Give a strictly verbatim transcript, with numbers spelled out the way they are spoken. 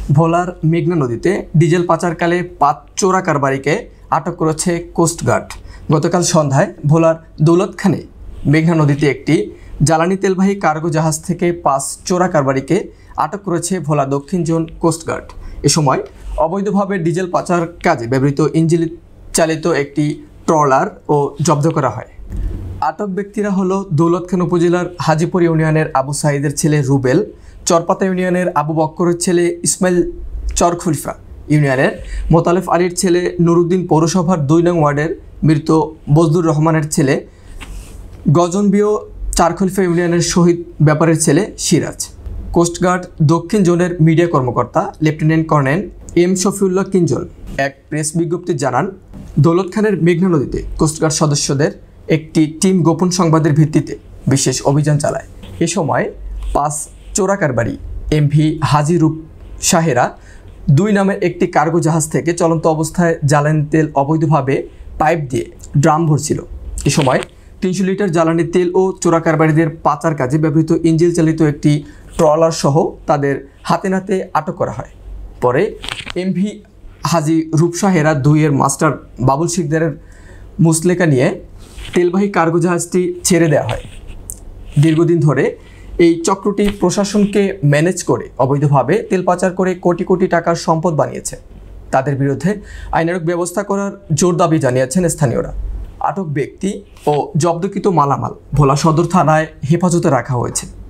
ভোলার মেঘনা নদীতে ডিজেল পাচারকালে পাঁচ চোরা কারবারিকে আটক করেছে কোস্টগার্ড। গতকাল সন্ধ্যায় ভোলার দৌলতখানে মেঘনা নদীতে একটি জ্বালানি তেলবাহী কার্গো জাহাজ থেকে পাঁচ চোরা কারবারিকে আটক করেছে ভোলা দক্ষিণ জোন কোস্টগার্ড। এ সময় অবৈধভাবে ডিজেল পাচার কাজে ব্যবহৃত ইঞ্জিন চালিত একটি ট্রলার ও জব্দ করা হয়। আটক ব্যক্তিরা হলো দৌলতখান উপজেলার হাজিপুর ইউনিয়নের আবু সাইদের ছেলে রুবেল, চরপাতা ইউনিয়নের আবু বক্করের ছেলে ইসমাইল, চরখলিফা ইউনিয়নের মোতালেফ আলীর ছেলে নুরুদ্দিন, পৌরসভার দুই নং ওয়ার্ডের মৃত বজলুর রহমানের ছেলে গজনবিও, চারখলিফা ইউনিয়নের শহীদ ব্যাপারের ছেলে সিরাজ। কোস্টগার্ড দক্ষিণ জোনের মিডিয়া কর্মকর্তা লেফটেন্যান্ট কর্নেল এম শফিউল্লাহ কিঞ্জন এক প্রেস বিজ্ঞপ্তি জানান, দৌলতখানের মেঘনা নদীতে কোস্টগার্ড সদস্যদের একটি টিম গোপন সংবাদের ভিত্তিতে বিশেষ অভিযান চালায়। এ সময় পাঁচ চোরা কারবারি এমভি হাজি রূপ শাহেরা দুই নামের একটি কার্গো জাহাজ থেকে চলন্ত অবস্থায় জ্বালানি তেল অবৈধভাবে পাইপ দিয়ে ড্রাম ভরছিল। এ সময় তিনশো লিটার জ্বালানি তেল ও চোরা কারবারিদের পাচার কাজে ব্যবহৃত ইঞ্জিন চালিত একটি ট্রলার সহ তাদের হাতে নাতে আটক করা হয়। পরে এমভি হাজি রূপসাহেরা দুইয়ের মাস্টার বাবুল শিকদারের মুসলেকা নিয়ে তেলবাহী কার্গো জাহাজটি ছেড়ে দেওয়া হয়। দীর্ঘদিন ধরে এই চক্রটি প্রশাসনকে ম্যানেজ করে অবৈধভাবে তেল পাচার করে কোটি কোটি টাকার সম্পদ বানিয়েছে। তাদের বিরুদ্ধে আইনানুগ ব্যবস্থা করার জোর দাবি জানিয়েছেন স্থানীয়রা। আটক ব্যক্তি ও জব্দকৃত মালামাল ভোলা সদর থানায় হেফাজতে রাখা হয়েছে।